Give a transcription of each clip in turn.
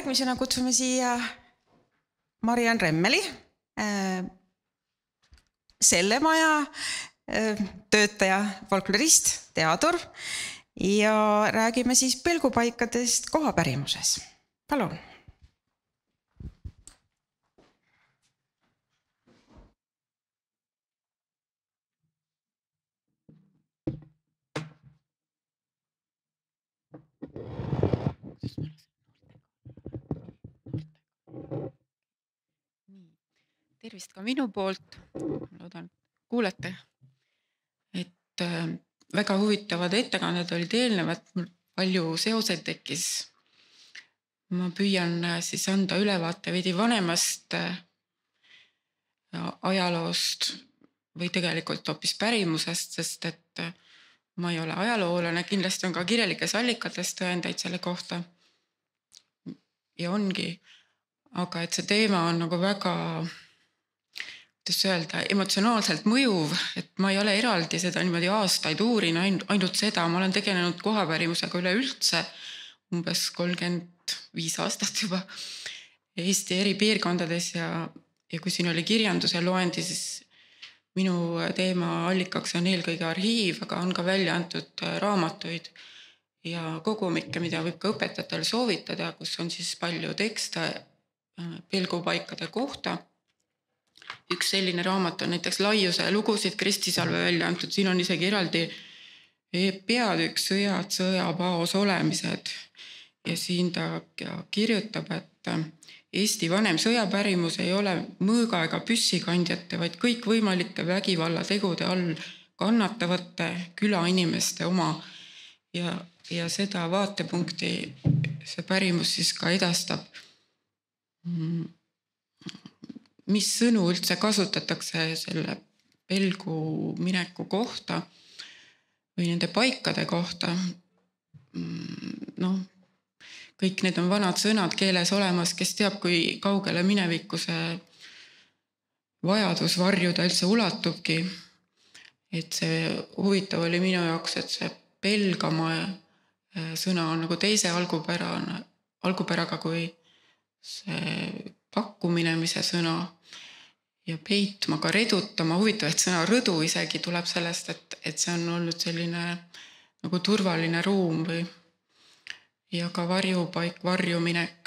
Järgmisena kutsume siia Mariann Remmeli, selle maja töötaja, folklorist, teadur ja räägime siis pelgupaikadest kohapärimuses. Palun. Tervist ka minu poolt, loodan kuulete, et väga huvitavad ettekanded olid eelnevad, mul palju seoseid tekkis. Ma püüan siis anda ülevaate veidi vanemast ajaloost või tegelikult hoopis pärimusest, sest et ma ei ole ajaloolane, kindlasti on ka kirjalikes allikates tõendeid selle kohta. Ja ongi, aga et see teema on nagu väga emotsionaalselt mõjuv, et ma ei ole eraldi seda niimoodi aastaid uurin, ainult seda, ma olen tegelenud kohapärimusega üleüldse umbes 35 aastat juba Eesti eri piirkondades ja kui siin oli kirjanduse loendi, siis minu teema allikaks on eelkõige arhiiv, aga on ka välja antud raamatuid ja kogumikke, mida võib ka õpetajatel soovitada, kus on siis palju tekste pelgupaikade kohta. Üks selline raamat on näiteks Laiuse lugusid Kristi Salve välja antud. Siin on isegi eraldi peatükk sõjad, sõjapaos olemised. Ja siin ta kirjutab, et Eesti vanem sõjapärimus ei ole mõõga ega püssikandjate, vaid kõik võimalike vägivallategude all kannatavate külainimeste oma. Ja seda vaatepunkti see pärimus siis ka edastab. Mis sõnu üldse kasutatakse selle pelgu mineku kohta või nende paikade kohta. Kõik need on vanad sõnad keeles olemas, kes teab, kui kaugele minevikku see vajadus varjuda üldse ulatubki. Et see huvitav oli minu jaoks, et see pelgama sõna on nagu teise algupäraga kui see pakkuminemise sõna ja peitma ka redutama. Huvitav, et sõna rõdu isegi tuleb sellest, et see on olnud selline nagu turvaline ruum või ja ka varjupaik, varjuminek,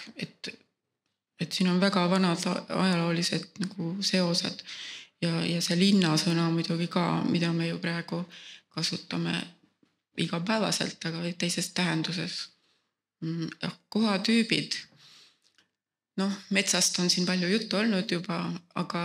et siin on väga vanad ajaloolised nagu seosed ja see linnasõna muidugi ka, mida me ju praegu kasutame igapäevaselt, aga teises tähenduses. Kohatüübid. Metsast on siin palju juttu olnud juba, aga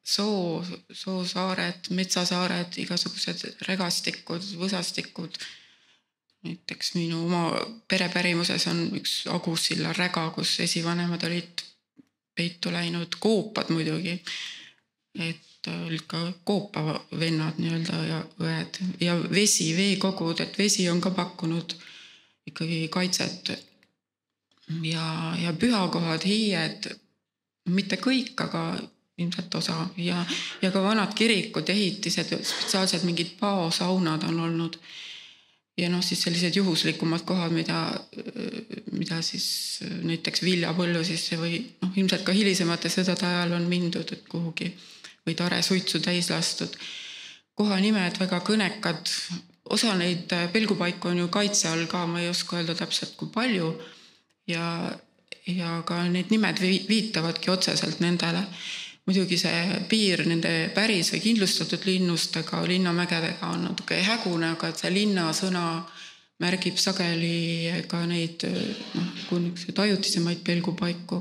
soosaared, metsasaared, igasugused regastikud, võsastikud. Näiteks minu oma perepärimuses on üks Agussilla räga, kus esivanemad olid peitu läinud, koopad muidugi. Et olid ka koopavennad nii-öelda ja õed. Ja vesi, veekogud, et vesi on ka pakkunud ikkagi kaitset. Ja pühakohad, hiied, mitte kõik, aga ilmselt osa ja ka vanad kirikud, ehitised, spetsiaalselt mingid paosaunad on olnud ja siis sellised juhuslikumad kohad, mida siis näiteks viljapõllu sisse või ilmselt ka hilisemate sõdade ajal on mindud kuhugi või tare suitsu täis lastud. Kohanimed väga kõnekad, osa neid pelgupaiku on ju kaitse all ka, ma ei oska öelda täpselt kui palju. Ja ka need nimed viitavadki otseselt nendele. Muidugi see piir nende päris või kindlustatud linnustega, linnamägedega on natuke hägune, aga et see linnasõna märgib sageli ka neid ajutisemaid pelgupaiku.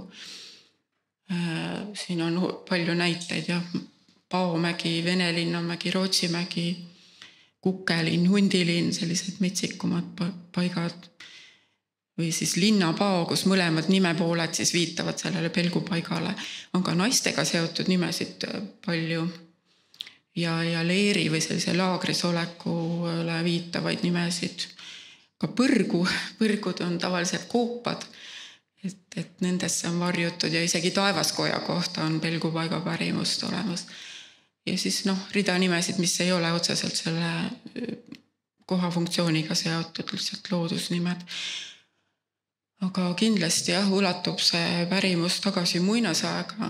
Siin on palju näiteid ja Paomägi, Venelinnamägi, Rootsimägi, Kukelinn, Hundilinn, sellised metsikumad paigad. Või siis linnapao, kus mõlemad nimepooled siis viitavad sellele pelgupaigale. On ka naistega seotud nimesid palju ja leeri või sellise laagris olekule viitavaid nimesid. Ka põrgud on tavaliselt koopad, et nendesse on varjutud ja isegi taevaskoja kohta on pelgupaiga pärimust olemas. Ja siis rida nimesid, mis ei ole otseselt selle koha funktsiooniga seotud, lihtsalt loodusnimed. aga kindlasti jah, ulatub see pärimus tagasi muinasaega.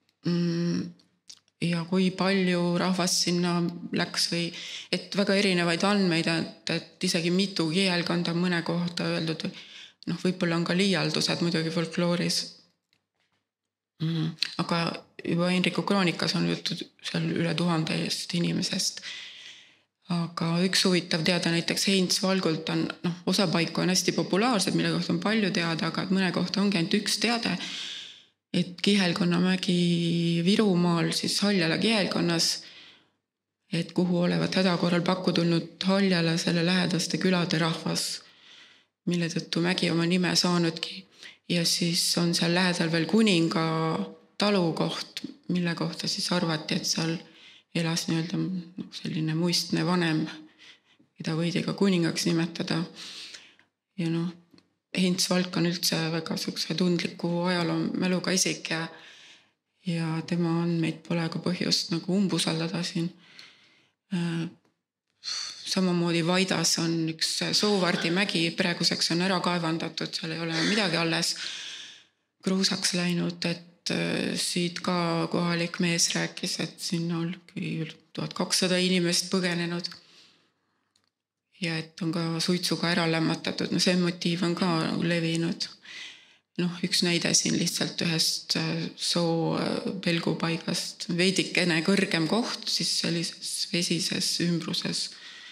Ja kui palju rahvast sinna läks või et väga erinevaid andmeid, et isegi mitu kihelkonda mõne kohta öeldud, noh, võib-olla on ka liialdused muidugi folklooris. Aga juba Henriku kroonikas on jutud seal üle 1000 inimesest. Aga üks huvitav teada näiteks Heinz Valgult on, osa paiku on hästi populaarsed, mille kohta on palju teada, aga mõne kohta ongi ainult üks teade, et Kihelkonnamägi Virumaal siis Haljala kihelkonnas, et kuhu olevat hädakorral pakku tulnud Haljala selle lähedaste külade rahvas, mille tõttu mägi oma nime saanudki. Ja siis on seal lähedal veel kuninga talukoht, mille kohta siis arvati, et seal elas nii-öelda selline muistne vanem, keda võidi ka kuningaks nimetada. Ja Heinz Valk on üldse väga tundliku ajaloomäluga isik ja tema andmeid pole ka põhjust nagu umbusaldada siin. Samamoodi Vaidas on üks Soovardi mägi, praeguseks on ära kaevandatud, seal ei ole midagi alles kruusaks läinud, et siit ka kohalik mees rääkis, et sinna on 1200 inimest põgenenud ja et on ka suitsuga ära lämmatatud. See motiiv on ka levinud. Üks näide siin lihtsalt ühest soo pelgupaigast, veidikene kõrgem koht, siis sellises vesises ümbruses.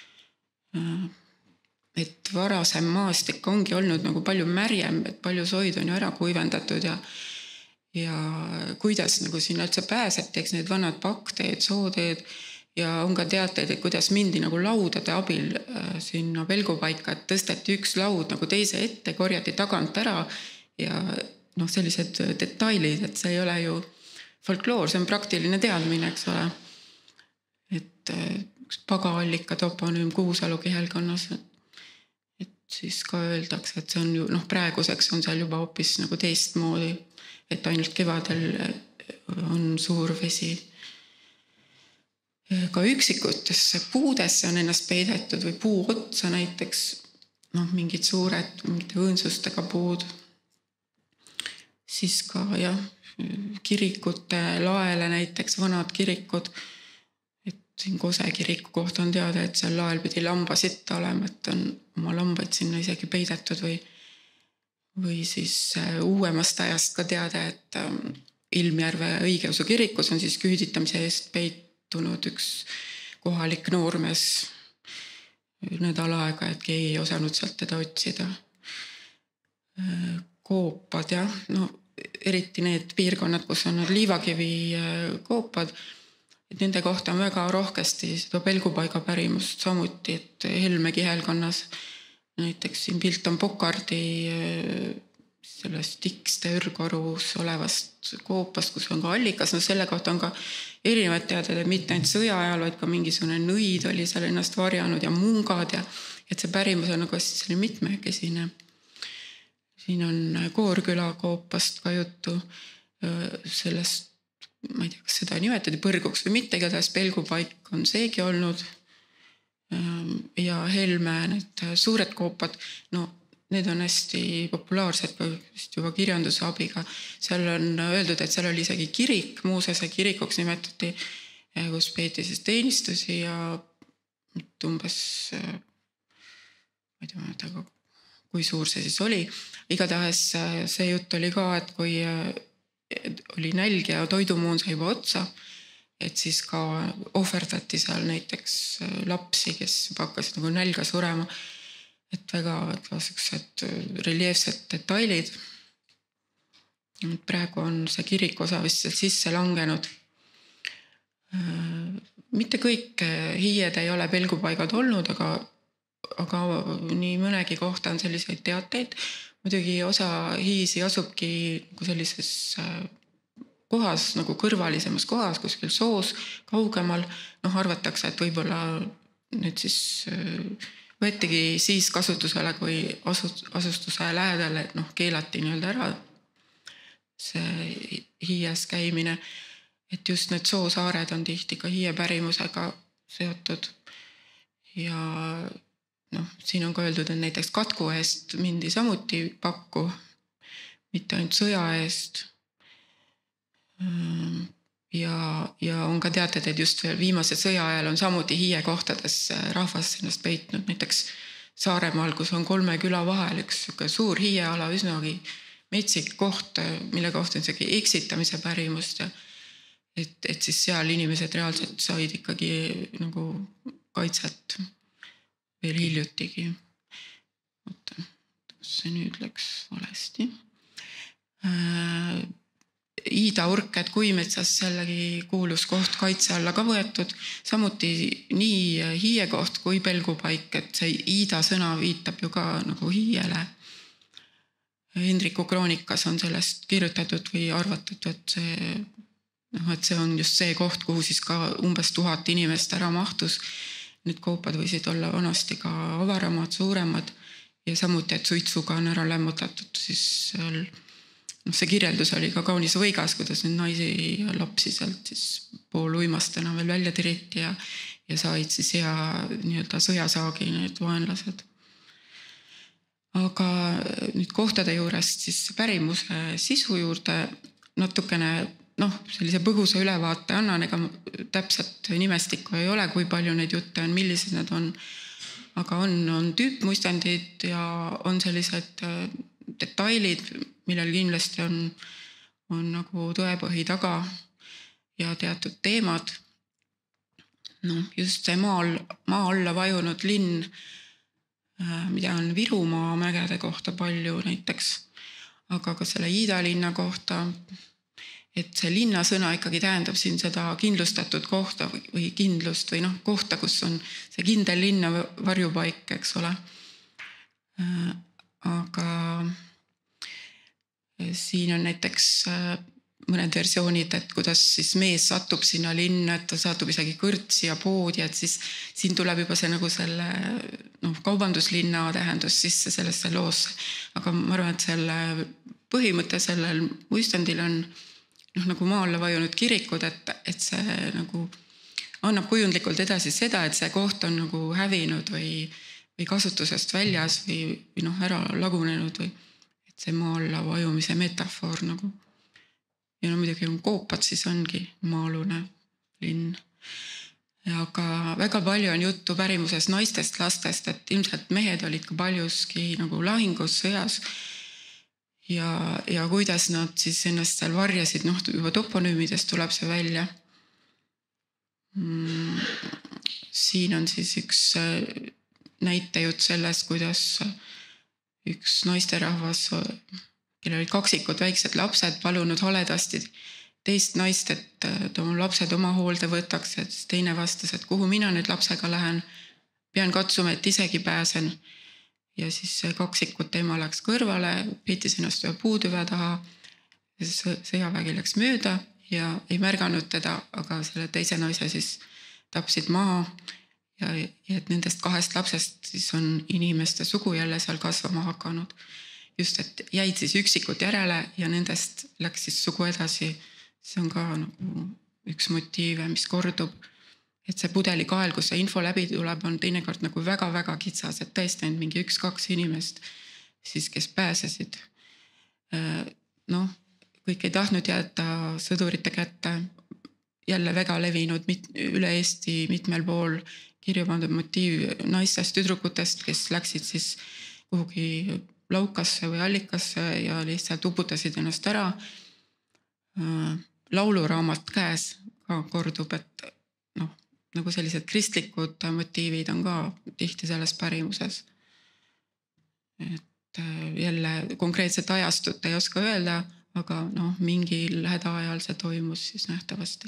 Et varasem maastik ongi olnud nagu palju märjem, et palju soid on ju ära kuivendatud ja kuidas nagu sinna üldse pääseti, eks need vanad pakkteed, sooteed ja on ka teateid, et kuidas mindi nagu laudade abil sinna pelgupaika, et tõsteti üks laud nagu teise ette, korjati tagant ära ja sellised detailid, et see ei ole ju folkloor, see on praktiline teadmine, eks ole. Et üks Pagaallika toponüüm Kuusalu kihelkonnas, et siis ka öeldakse, et see on ju, praeguseks on seal juba hoopis nagu teistmoodi, et ainult kevadel on suur vesi. Ka üksikutesse puudesse on ennast peidetud või puu otsa näiteks, mingid suured, mingite õõnsustega puud. Siis ka kirikute laele näiteks, vanad kirikud, et siin Kose kiriku kohta on teada, et seal lael pidi lambasitta olema, et on oma lambaid sinna isegi peidetud või siis uuemast ajast ka teada, et Ilmjärve õigeusu kirikus on siis küüditamise eest peitunud üks kohalik noormees nädal aega, et keegi ei osanud sealt teda otsida. Koopad eriti need piirkonnad, kus on need liivakivi koopad, et nende kohta on väga rohkesti seda pelgupaiga pärimust samuti, et Helme kihelkonnas näiteks siin pilt on Pokardi sellest Tikste ürgorus olevast koopast, kus on ka allikas, selle kohta on ka erinevad teaded, et mitte ainult sõja ajal, vaid ka mingisugune nõid oli seal ennast varjanud ja mungad ja et see pärimus on nagu selline mitmekesine. Siin on Koorküla koopast ka juttu sellest, ma ei tea, kas seda nimetati põrguks või mitte, igatahes pelgupaik on seegi olnud. Ja Helme need suured koopad, need on hästi populaarsed juba kirjanduse abiga. Seal on öeldud, et seal oli isegi kirik, Muusese kirikuks nimetati, kus peeti siis teenistusi ja umbes, ma ei tea, kui suur see siis oli. Igatahes see jutt oli ka, et kui oli nälg ja toidumuun sai juba otsa, et siis ka ohverdati seal näiteks lapsi, kes juba hakkasid nagu nälga surema. Et väga sellised reljeefsed detailid. Praegu on see kirikosa vist sisse langenud. Mitte kõik hiied ei ole pelgupaigad olnud, aga nii mõnegi kohta on selliseid teateid. Muidugi osa hiisi asubki sellises kohas, nagu kõrvalisemas kohas, kuskil soos, kaugemal. Arvatakse, et võib-olla nüüd siis võetigi siis kasutusele, kui asustuse lähedal, et keelati nii-öelda ära see hiies käimine. Et just need soosaared on tihti ka hiie pärimusega seotud. Ja siin on ka öeldud, et näiteks katku eest mindi samuti pakku, mitte ainult sõja eest. Ja on ka teated, et just veel viimase sõja ajal on samuti Hiie kohtades rahvas ennast peitnud, näiteks Saaremaal, kus on 3 küla vahel üks suur Hiieala, üsnagi metsik koht, mille kohta on isegi eksitamise pärimust. Et siis seal inimesed reaalselt said ikkagi nagu kaitset veel hiljutigi. See nüüd läks valesti. Iida Urked Kuimetsas sellegi kuulus koht kaitse alla ka võetud, samuti nii Hiie koht kui Pelgupaik, et see Iida sõna viitab ju ka nagu Hiiele. Hendriku kroonikas on sellest kirjutatud või arvatud, et see on just see koht, kuhu siis ka umbes 1000 inimest ära mahtus. Need koopad võisid olla vanasti ka avaramad, suuremad ja samuti, et suitsuga on ära lämmutatud siis seal. See kirjeldus oli ka kaunis võigas, kuidas nüüd naisi ja lapsi sealt siis pooluimastena veel välja tiriti ja said siis hea nii-öelda sõjasaagi need vaenlased. Aga nüüd kohtade juurest siis pärimuse sisu juurde natukene sellise põgusa ülevaate annan, ega täpselt nimestikku ei ole, kui palju neid jutte on, millised need on, aga on tüüpmuistandid ja on sellised detailid, millel kindlasti on nagu tõepõhi taga ja teatud teemad. Just see maa alla vajunud linn, mida on Virumaa mägede kohta palju näiteks, aga ka selle Iida linna kohta, et see linna sõna ikkagi tähendab siin seda kindlustatud kohta või kindlust või kohta, kus on see kindel linna varjupaik, eks ole. Aga siin on näiteks mõned versioonid, et kuidas siis mees satub sinna linna, et ta satub isegi kõrtsi ja poodi, et siis siin tuleb juba see nagu selle kaubanduslinna tähendus sisse sellesse loosse. Aga ma arvan, et selle põhimõte sellel muistandil on nagu maa alla vajunud kirikud, et see nagu annab kujundlikult edasi seda, et see koht on nagu hävinud või kasutusest väljas või ära lagunenud või see maa alla vajumise metafoor nagu. Ja muidugi on koopad, siis ongi maa-alune linn. Aga väga palju on juttu pärimuses naistest, lastest, et ilmselt mehed olid ka paljuski nagu lahingus, sõjas. Ja kuidas nad siis ennast seal varjasid, juba toponüümidest tuleb see välja. Siin on siis üks näitejutt sellest, kuidas üks naisterahvas, kellel olid kaksikud väiksed lapsed, palunud haledasti teist naist, et oma lapsed oma hoolde võtaks, et teine vastas, et kuhu mina nüüd lapsega lähen, pean katsuma, et isegi pääsen. Ja siis kaksikute ema läks kõrvale, peitis ennast ühe puutüve taha, sõjavägi läks mööda ja ei märganud teda, aga selle teise naise siis tapsid maha. Ja et nendest 2 lapsest siis on inimeste sugu jälle seal kasvama hakanud. Just, et jäid siis üksikud järele ja nendest läks siis sugu edasi. See on ka nagu üks motiive, mis kordub. Et see pudelikael, kus see info läbi tuleb, on teinekord nagu väga-väga kitsas, et tõesti on mingi 1-2 inimest, siis kes pääsesid. Kõik ei tahtnud jääda sõdurite kätte. Jälle väga levinud üle Eesti mitmel pool kirja pandud motiiv naistest, tüdrukutest, kes läksid siis kuhugi laukasse või allikasse ja lihtsalt uputasid ennast ära. Lauluraamat käes ka kordub, et nagu sellised kristlikud motiivid on ka tihti selles pärimuses. Et jälle konkreetset ajastut ei oska öelda, aga mingil hädaajal see toimus siis nähtavasti.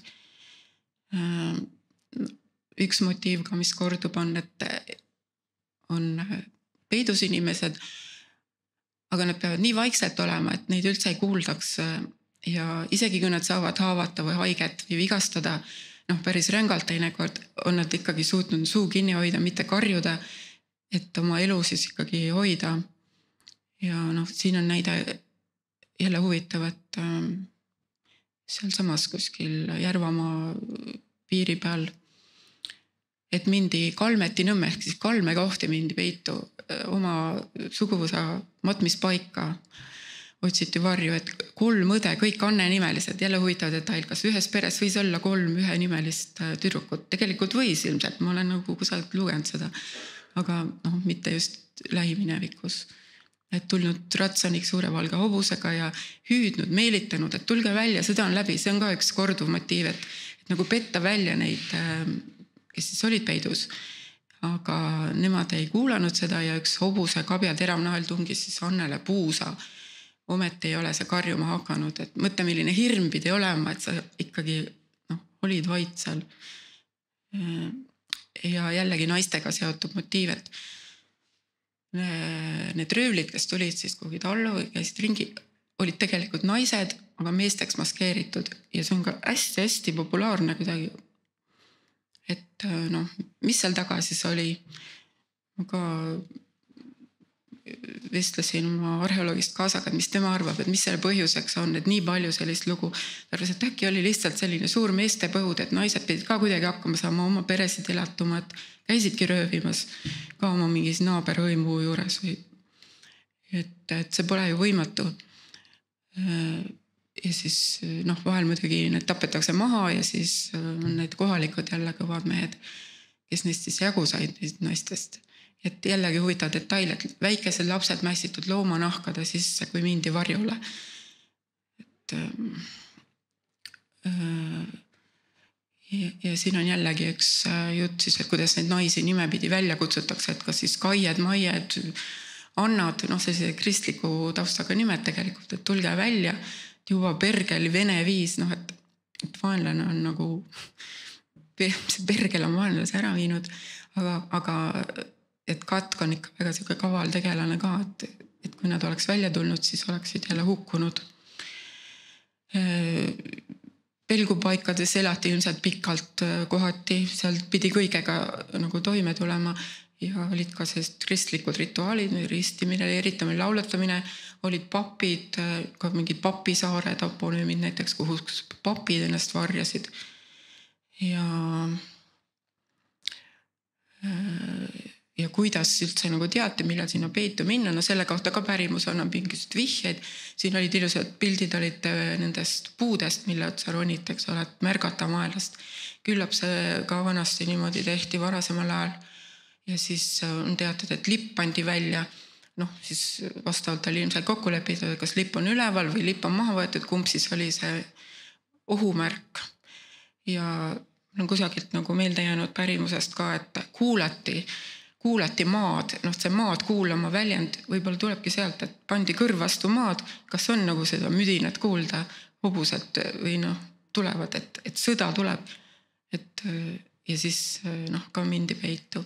Üks motiiv ka, mis kordub, on, et on peidus inimesed, aga nad peavad nii vaikselt olema, et neid üldse ei kuuldaks ja isegi kui nad saavad haavata või haiget või vigastada, päris rängalt teinekord on nad ikkagi suutnud suu kinni hoida, mitte karjuda, et oma elu siis ikkagi hoida. Ja siin on näide jälle huvitav, et seal samas kuskil Järvamaa piiri peal et mindi Kalmeti Nõmme ehk siis Kalme kohti mindi peitu oma suguvõsa matmispaika. Otsiti varju, et 3 õde, kõik Anne nimelised, jälle huvitav detail, kas ühes peres võis olla 3 ühenimelist tüdrukut. Tegelikult võis ilmselt, ma olen nagu kusagilt lugenud seda, aga mitte just lähiminevikus. Et tulnud ratsanik suure valge hobusega ja hüüdnud, meelitanud, et tulge välja, sõda on läbi, see on ka üks korduv motiiv, et nagu petta välja neid, kes siis olid peidus. Aga nemad ei kuulanud seda ja üks hobuse kabja teravnahel tungis siis Annele puusa. Ometi ei ole see karjuma hakanud, et mõtle, milline hirm pidi olema, et sa ikkagi olid vait seal. Ja jällegi naistega seotud motiiv, et need röövlid, kes tulid siis kuhugi tallu või käisid ringi, olid tegelikult naised, aga meesteks maskeeritud ja see on ka hästi-hästi populaarne kuidagi. Et mis seal taga siis oli? Ma ka vestlesin oma arheoloogist kaasaga, et mis tema arvab, et mis selle põhjuseks on, et nii palju sellist lugu. Tarvis, et äkki oli lihtsalt selline suur meeste põud, et naised pidid ka kuidagi hakkama saama oma peresid elatuma, et käisidki röövimas ka oma mingis naaberhõimu juures. Et see pole ju võimatu. Ja siis vahel muidugi need tapetakse maha ja siis on need kohalikud jälle kõvad mehed, kes neist siis jagu said neist naistest. Et jällegi huvitav detail, et väikesed lapsed mässitud loomanahkade sisse, kui mindi varjule. Et, ja siin on jällegi üks jutt siis, et kuidas neid naisi nimepidi välja kutsutakse, et kas siis Kaied, Maied, Annad, see kristliku taustaga nimed tegelikult, et tulge välja, juba Bergel vene viis, et vaenlane on nagu, see Bergel on vaenlase ära viinud, aga et Katk on ikka väga selline kaval tegelane ka, et kui nad oleks välja tulnud, siis oleksid jälle hukkunud. Pelgupaikades elati ilmselt pikalt kohati, seal pidi kõigega nagu toime tulema ja olid ka sellist kristlikud rituaalid, ristimine, eritamine, lauletamine, olid papid, ka mingid papisaare toponüümid näiteks, kuhu papid ennast varjasid. Ja kuidas üldse nagu teate, millal sinna peitu minna, selle kohta ka pärimus annab mingisugused vihjeid. Siin olid ilusad pildid olid nendest puudest, mille otsa ronid, eks ole, et märgata maailmast. Küllap see ka vanasti niimoodi tehti varasemal ajal. Ja siis on teatud, et lipp pandi välja, siis vastavalt oli ilmselt kokku lepitud, kas lipp on üleval või lipp on maha võetud, kumb siis oli see ohumärk. Ja kusagilt nagu meelde jäänud pärimusest ka, et kuulati maad, see maad kuulama väljend, võib-olla tulebki sealt, et pandi kõrv vastu maad, kas on nagu seda müdinat kuulda, hobused või tulevad, et sõda tuleb. Ja siis ka mindi peitu.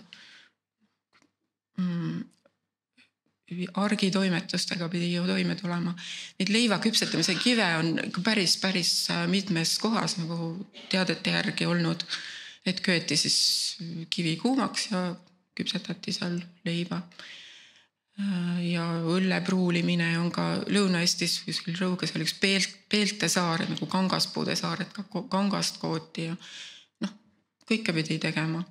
Argitoimetustega pidi ju toime tulema. Neid leiva küpsetamise kive on päris mitmes kohas nagu teadete järgi olnud, et köeti siis kivi kuumaks ja küpsetati seal leiba. Ja õlle pruulimine on ka Lõuna-Eestis, kuskil Rõuges oli üks Peelte saar, nagu Kangaspuude saar, et ka kangast kooti ja kõike pidi tegema.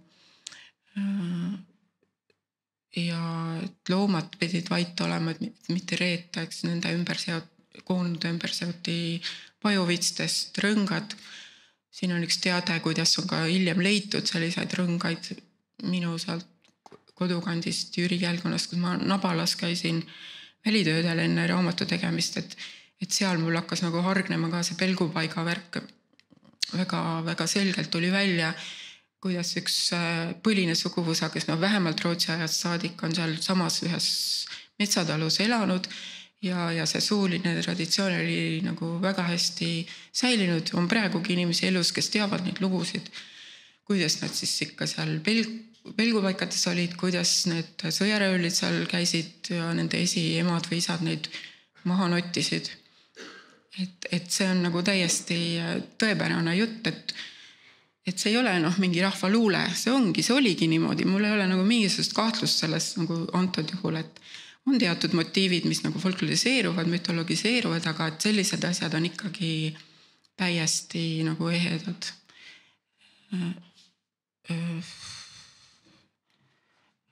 Ja loomad pidid vait olema, et mitte reeta, eks nende koonude ümber seoti pajuvitstest rõngad. Siin on üks teade, kuidas on ka hiljem leitud selliseid rõngaid minu sealt kodukandist Jüri Jälgonast, kus ma Nabalas käisin välitöödel enne raamatu tegemist, et seal mul hakkas nagu hargnema ka see pelgupaiga värk. Väga selgelt tuli välja, kuidas üks põline suguvõsa, kes vähemalt Rootsi ajast saadik on seal samas ühes metsatalus elanud ja see suuline traditsioon oli nagu väga hästi säilinud. On praegugi inimesi elus, kes teavad neid lugusid, kuidas nad siis ikka seal pelgupaikades olid, kuidas need sõjaröövlid seal käisid ja nende esiemad või isad neid maha nottisid. Et see on nagu täiesti tõepärane jutt, et see ei ole mingi rahvaluule, see oligi niimoodi. Mul ei ole nagu mingisugust kahtlust sellest nagu antud juhul, et on teatud motiivid, mis nagu folkloriseeruvad, mütologiseeruvad, aga et sellised asjad on ikkagi täiesti nagu ehedad.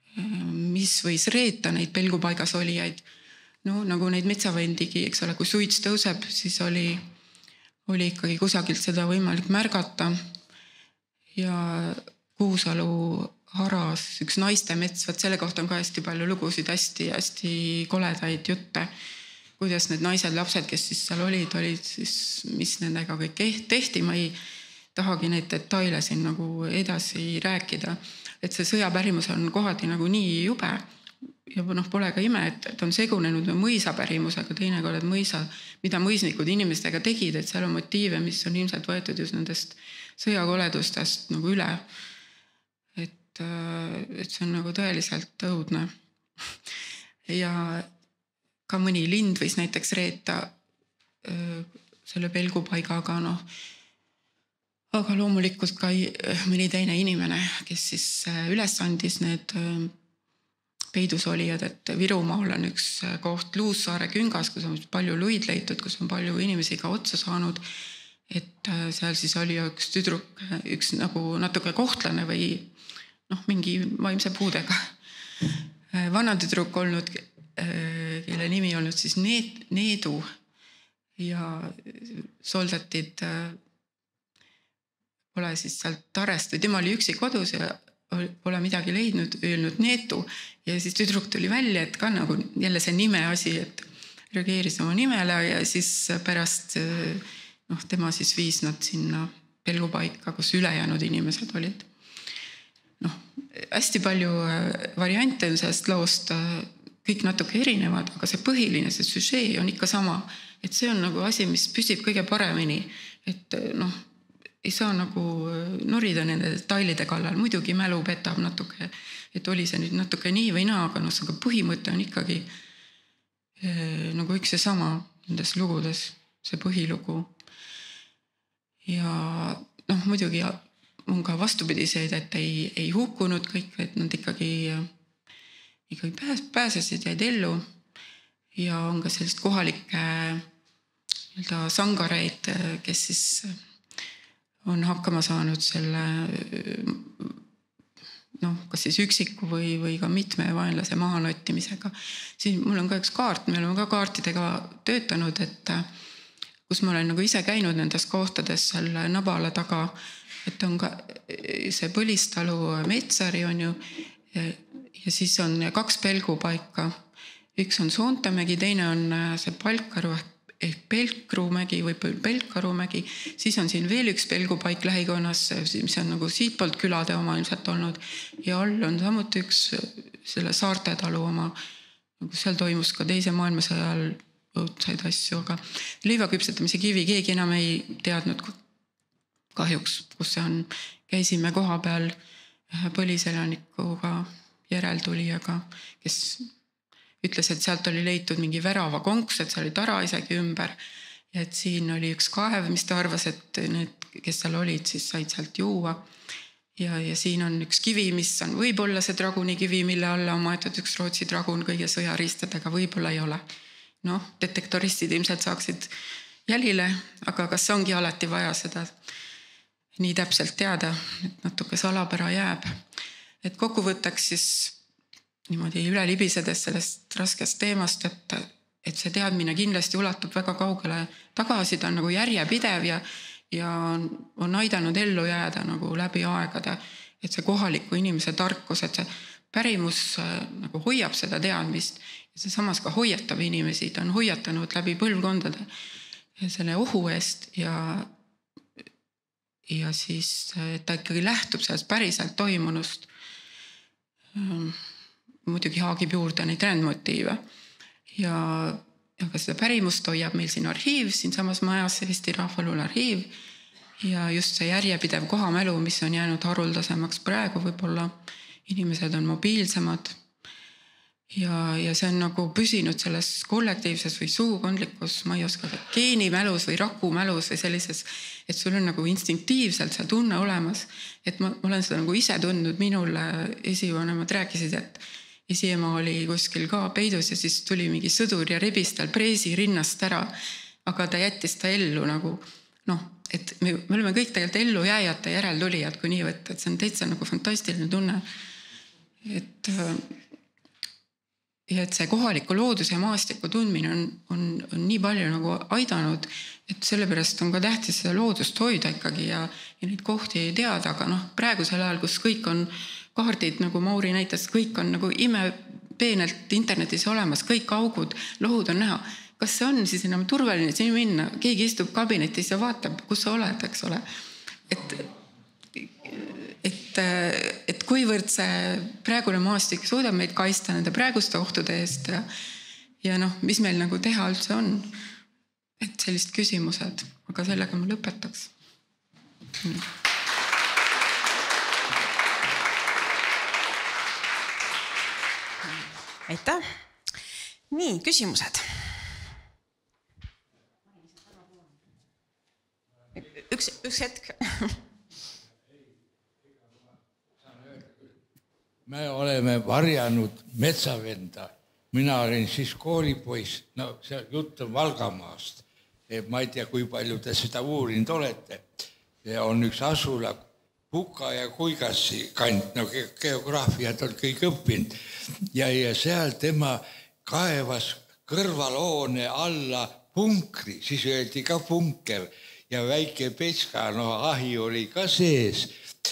mis võis reeta neid pelgupaigas olijaid. No nagu neid metsavendigi, eks ole, kui suits tõuseb, siis oli ikkagi kusagilt seda võimalik märgata. Ja Kuusalu haras, üks naiste mets, vaat selle kohta on ka hästi palju lugusid, hästi koledaid jutte, kuidas need naised, lapsed, kes siis seal olid siis, mis nendega kõik tehti. Ma ei tahagi neid detaile siin nagu edasi rääkida, et see sõjapärimus on kohati nagu nii jube ja pole ka ime, et on segunenud mõisapärimusega teinekord, et mida mõisnikud inimestega tegid, et seal on motiive, mis on ilmselt võetud just nendest sõjakoledustest nagu üle. Et see on nagu tõeliselt õudne. Ja ka mõni lind võis näiteks reeta selle pelgupaigaga, aga loomulikult ka mõni teine inimene, kes siis üles andis need peidusolijad, et Virumaal on üks koht Luussaare küngas, kus on palju luid leitud, kus on palju inimesi ka otsa saanud, et seal siis oli üks tüdruk, üks nagu natuke kohtlane või mingi vaimse puudega vana tüdruk olnud, kelle nimi olnud siis Needu ja soldatid pole siis sealt arest või tema oli üksi kodus ja pole midagi leidnud, öelnud Neetu ja siis tüdruk tuli välja, et ka nagu jälle see nime asi, et reageeris oma nimele ja siis pärast tema siis viis nad sinna pelgupaika, kus ülejäänud inimesed olid. Hästi palju variante on sellest loost, kõik natuke erinevad, aga see põhiline, see süžee on ikka sama, et see on nagu asi, mis püsib kõige paremini, et ei saa nagu norida nende detailide kallal, muidugi mälu petab natuke, et oli see nüüd natuke nii või naa, aga aga põhimõte on ikkagi nagu üks ja sama nendes lugudes, see põhilugu. Ja muidugi on ka vastupidiseid, et ei hukkunud kõik, et nad ikkagi pääsesid, jäid ellu ja on ka sellist kohalikke sangareid, kes siis on hakkama saanud selle kas siis üksiku või ka mitme vaenlase mahanottimisega. Siin mul on ka üks kaart, me oleme ka kaartidega töötanud, et kus ma olen nagu ise käinud nendes kohtades seal Nabala taga, et on ka see Põlistalu Metsari on ju ja siis on 2 pelgupaika. Üks on Soontemägi, teine on see Palkaru ehk Pelkrumägi või Pelkarumägi. Siis on siin veel üks pelgupaik lähikonnas, mis on nagu siitpoolt külade oma ilmselt olnud ja all on samuti üks selle Saarte talu oma. Seal toimus ka teise maailmasõja ajal õudsaid asju, aga liivaküpsetamise kivi keegi enam ei teadnud kahjuks, kus see on. Käisime koha peal põliselanikuga järeltulijaga, kes ütles, et sealt oli leitud mingi värava konks, et seal oli tara isegi ümber ja et siin oli üks kaev, mis ta arvas, et need, kes seal olid, siis said sealt juua ja siin on üks kivi, mis on võib-olla see dragunikivi, mille alla on maetud üks Rootsi dragun kõige sõjaristadega, võib-olla ei ole. Detektoristid ilmselt saaksid jälile, aga kas ongi alati vaja seda nii täpselt teada, et natuke salapära jääb. Et kokkuvõttaks siis niimoodi üle libisedes sellest raskest teemast, et see teadmine kindlasti ulatub väga kaugele tagasi, ta on nagu järjepidev ja on aidanud ellu jääda nagu läbi aegade, et see kohaliku inimese tarkus, et see pärimus nagu hoiab seda teadmist ja see samas ka hoiatab inimesi, ta on hoiatanud läbi põlvkondade selle ohu eest ja siis ta ikkagi lähtub sellest päriselt toimunust. Muidugi haagib juurde neid rändmotiive ja ka seda pärimust hoiab meil siin arhiiv, siin samas majas Eesti Rahvaluule arhiiv ja just see järjepidev kohamälu, mis on jäänud haruldasemaks praegu, võib-olla inimesed on mobiilsemad ja see on nagu püsinud selles kollektiivses või sugukondlikus, ma ei oska, geenimälus või rakumälus või sellises, et sul on nagu instinktiivselt see tunne olemas, et ma olen seda nagu ise tundnud, minul esivanemad rääkisid, et esiema oli kuskil ka peidus ja siis tuli mingi sõdur ja rebis tal preesi rinnast ära, aga ta jättis ta ellu nagu, et me oleme kõik tegelikult ellu jääjate järeltulijad, kui nii võtta, et see on täitsa nagu fantastiline tunne. et see kohaliku looduse ja maastiku tundmine on nii palju nagu aidanud, et sellepärast on ka tähtis seda loodust hoida ikkagi ja neid kohti ei teada, aga praegusel ajal, kus kõik on kaardid, nagu Mauri näitas, kõik on nagu imepeenelt internetis olemas, kõik augud, lohud on näha. Kas see on siis enam turvaline siin minna? Keegi istub kabinetis ja vaatab, kus sa oled, eks ole. Et kuivõrd see praegune maastik suudab meid kaista nende praeguste ohtude eest ja mis meil nagu teha üldse on. Et sellist küsimused, aga sellega ma lõpetaks. Aitäh. Nii, küsimused. Üks hetk. Me oleme varjanud metsavenda. Mina olin siis koolipoiss, see jutt on Valgamaast. Ma ei tea, kui palju te seda uurinud olete. On üks asula Puka ja Kuigassi kant, geograafiat on kõik õppinud. Ja seal tema kaevas kõrvalhoone alla punkri, siis öeldi ka punker ja väike petska, ahi oli ka sees.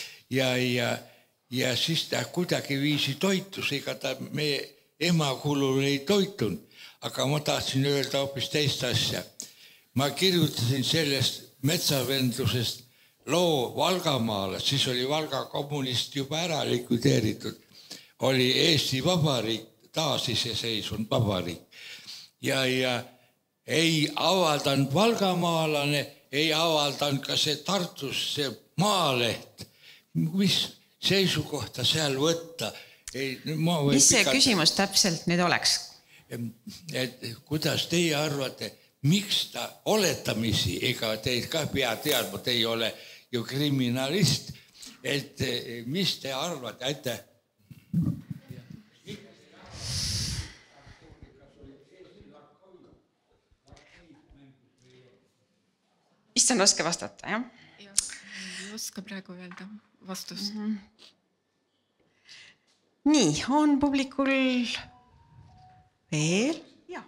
Ja siis ta kuidagi viisi toitus, ega ta meie ema kulul ei toitunud. Aga ma tahtsin öelda hoopis teist asja. Ma kirjutasin sellest metsavendlusest loo Valgamaale, siis oli Valga kommunist juba ära likvideeritud. Oli Eesti Vabariik, taasiseseisvunud vabariik. Ja ei avaldanud valgamaalane, ei avaldanud ka see Tartus, see Maaleht. Mis seisukohta seal võtta? Mis see küsimus täpselt nüüd oleks? Kuidas teie arvate, miks ta oletamisi, ega teid ka pea teadma, te ei ole ju kriminalist, et mis te arvate, aitäh? Vist on raske vastata, jah? Ei oska praegu öelda vastust. Nii, on publikul veel? Jah.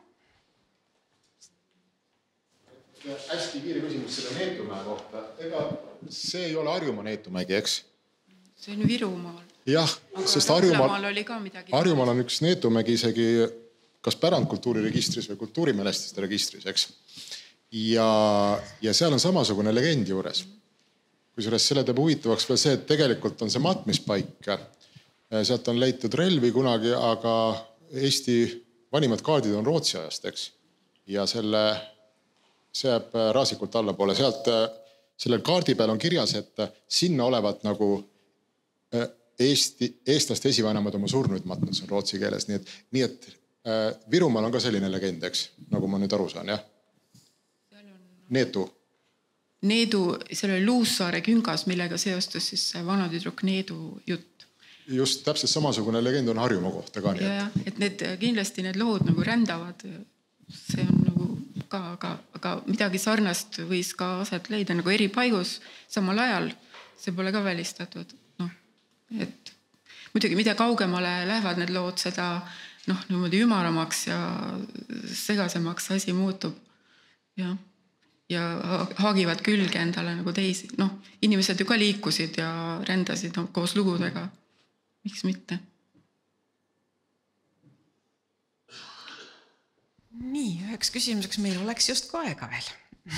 Hästi kiire küsimus selle Neetumäe kohta. Ega see ei ole Harjumaa Neetumägi, eks? See on Virumaal. Jah, sest Harjumaal on üks Neetumägi isegi kas pärandkultuuriregistris või kultuurimälestiste registris, eks? Ja seal on samasugune legend juures. Kusjuures selle teeb huvitavaks veel see, et tegelikult on see matmispaik. Sealt on leitud relvi kunagi, aga Eesti vanimad kaardid on Rootsi ajast, eks? Ja see jääb raasikult allapoole. Sealt sellel kaardi peal on kirjas, et sinna olevat nagu eestlaste esivanemad oma surnuid matnud, see on rootsi keeles. Nii et Virumaal on ka selline legend, eks? Nagu ma nüüd aru saan, jah? Neetu, seal oli Luussaare küngas, millega seostus siis vanatüdruk Needu jutt. Just täpselt samasugune legend on Harjumaa kohta ka. Ja, et kindlasti need lood nagu rändavad. See on nagu ka, aga midagi sarnast võis ka aset leida nagu eri paigus samal ajal. See pole ka välistatud. Et muidugi, mida kaugemale lähevad need lood, seda niimoodi ümaramaks ja segasemaks asi muutub. Ja haagivad külge endale nagu teisi. Inimesed ju ka liikusid ja rändasid koos lugudega. Miks mitte? Nii, üheks küsimuseks meil oleks just ka aega veel.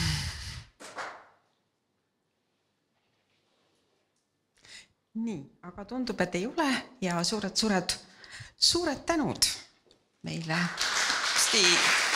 Nii, aga tundub, et ei ole ja suured tänud meile.